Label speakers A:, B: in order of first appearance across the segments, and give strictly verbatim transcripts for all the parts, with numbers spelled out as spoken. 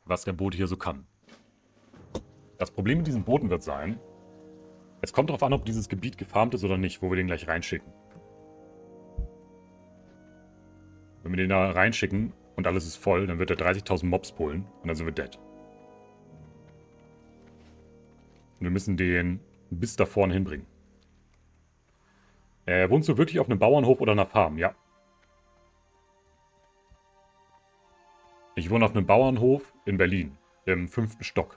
A: was der Bote hier so kann. Das Problem mit diesen Booten wird sein, es kommt darauf an, ob dieses Gebiet gefarmt ist oder nicht, wo wir den gleich reinschicken. Wenn wir den da reinschicken und alles ist voll, dann wird er dreißigtausend Mobs pullen und dann sind wir dead. Und wir müssen den bis da vorne hinbringen. Äh, wohnst du wirklich auf einem Bauernhof oder einer Farm? Ja. Ich wohne auf einem Bauernhof in Berlin, im fünften Stock.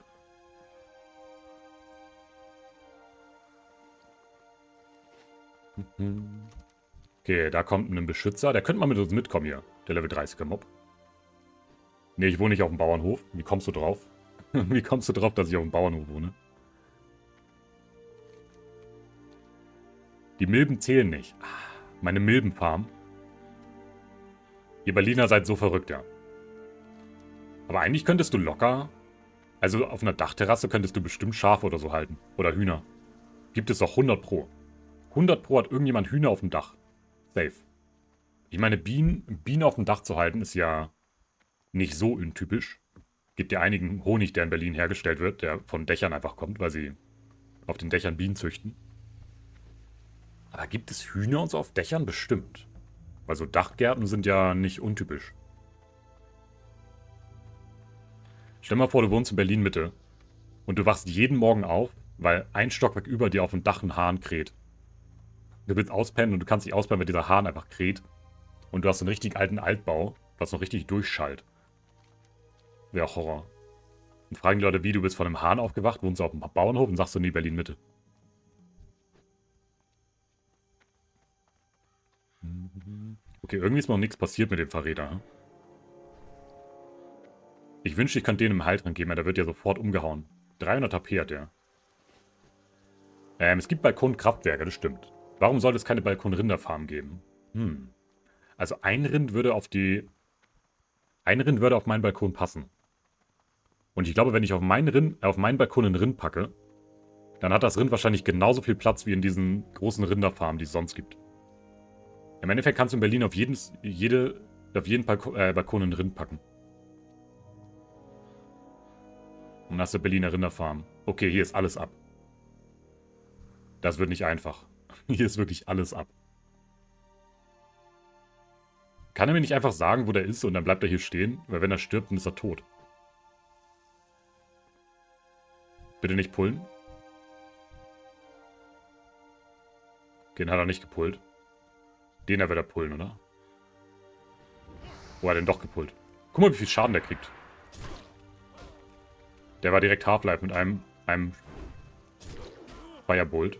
A: Okay, da kommt ein Beschützer. Der könnte mal mit uns mitkommen hier, der Level dreißiger Mob. Nee, ich wohne nicht auf dem Bauernhof. Wie kommst du drauf? Wie kommst du drauf, dass ich auf dem Bauernhof wohne? Die Milben zählen nicht. Meine Milbenfarm. Ihr Berliner seid so verrückt, ja. Aber eigentlich könntest du locker... Also auf einer Dachterrasse könntest du bestimmt Schafe oder so halten. Oder Hühner. Gibt es doch hundert Pro. hundert Pro hat irgendjemand Hühner auf dem Dach. Safe. Ich meine, Bienen, Bienen auf dem Dach zu halten, ist ja nicht so untypisch. Gibt ja einigen Honig, der in Berlin hergestellt wird, der von Dächern einfach kommt, weil sie auf den Dächern Bienen züchten. Aber gibt es Hühner und so auf Dächern? Bestimmt. Weil so Dachgärten sind ja nicht untypisch. Stell dir mal vor, du wohnst in Berlin-Mitte und du wachst jeden Morgen auf, weil ein Stockwerk über dir auf dem Dach ein Hahn kräht. Du willst auspennen und du kannst nicht auspennen, weil dieser Hahn einfach kräht. Und du hast einen richtig alten Altbau, was noch richtig durchschallt. Wäre auch Horror. Und fragen die Leute, wie, du bist von einem Hahn aufgewacht, wohnst du auf dem Bauernhof und sagst du, nee, Berlin-Mitte. Okay, irgendwie ist noch nichts passiert mit dem Verräter. Ich wünschte, ich könnte denen einen Heiltrank geben, aber der wird ja sofort umgehauen. dreihundert H P hat der. Ähm, es gibt Balkonkraftwerke, das stimmt. Warum sollte es keine Balkonrinderfarm geben? Hm. Also ein Rind würde auf die... Ein Rind würde auf meinen Balkon passen. Und ich glaube, wenn ich auf meinen, Rind, auf meinen Balkon einen Rind packe, dann hat das Rind wahrscheinlich genauso viel Platz wie in diesen großen Rinderfarmen, die es sonst gibt. Im Endeffekt kannst du in Berlin auf jeden, jede, auf jeden Balkon, äh, Balkon einen Rind packen. Und dann hast du Berliner Rinderfarm. Okay, hier ist alles ab. Das wird nicht einfach. Hier ist wirklich alles ab. Kann er mir nicht einfach sagen, wo der ist und dann bleibt er hier stehen? Weil wenn er stirbt, dann ist er tot. Bitte nicht pullen. Den hat er nicht gepullt. Den da wird er pullen, oder? Oh, er hat den doch gepullt. Guck mal, wie viel Schaden der kriegt. Der war direkt Half-Life mit einem, einem Firebolt.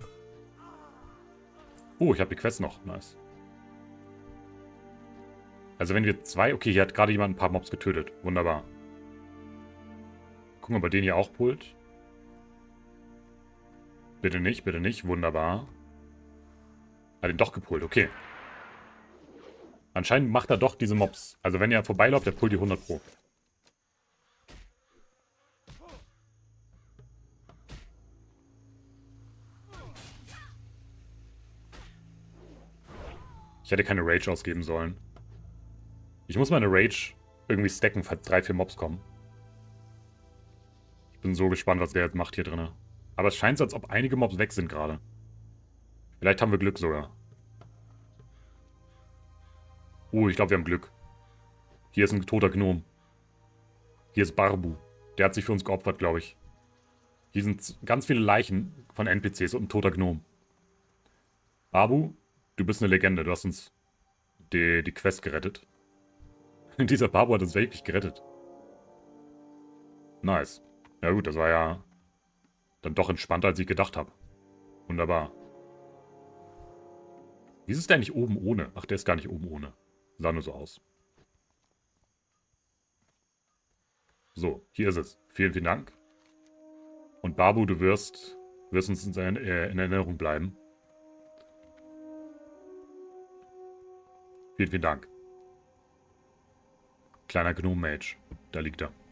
A: Oh, ich habe die Quest noch. Nice. Also wenn wir zwei... Okay, hier hat gerade jemand ein paar Mobs getötet. Wunderbar. Gucken, ob er den hier auch pullt. Bitte nicht, bitte nicht. Wunderbar. Hat ihn doch gepullt, okay. Anscheinend macht er doch diese Mobs. Also wenn er vorbeiläuft, der pullt die hundert Pro. Ich hätte keine Rage ausgeben sollen. Ich muss meine Rage irgendwie stacken, falls drei, vier Mobs kommen. Ich bin so gespannt, was der jetzt macht hier drin. Aber es scheint so, als ob einige Mobs weg sind gerade. Vielleicht haben wir Glück sogar. Oh, ich glaube, wir haben Glück. Hier ist ein toter Gnom. Hier ist Barbu. Der hat sich für uns geopfert, glaube ich. Hier sind ganz viele Leichen von N P Cs und ein toter Gnom. Barbu, du bist eine Legende. Du hast uns die, die Quest gerettet. Dieser Barbu hat uns wirklich gerettet. Nice. Ja gut, das war ja dann doch entspannter, als ich gedacht habe. Wunderbar. Wie ist es denn nicht oben ohne? Ach, der ist gar nicht oben ohne. Sah nur so aus. So, hier ist es. Vielen, vielen Dank. Und Barbu, du wirst, wirst uns in, äh, in Erinnerung bleiben. Vielen, vielen Dank. Kleiner Gnome-Mage. Da liegt er.